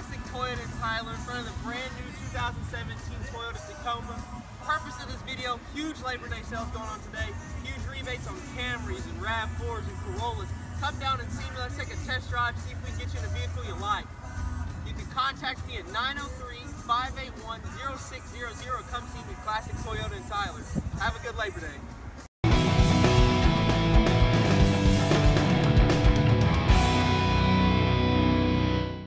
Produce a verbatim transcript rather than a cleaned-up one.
Classic Toyota and Tyler in front of the brand new two thousand seventeen Toyota Tacoma. Purpose of this video, huge Labor Day sales going on today. Huge rebates on Camrys and RAV fours and Corollas. Come down and see me, let's take a test drive, see if we can get you in a vehicle you like. You can contact me at nine oh three, five eight one, oh six zero zero. Come see me, Classic Toyota and Tyler. Have a good Labor Day.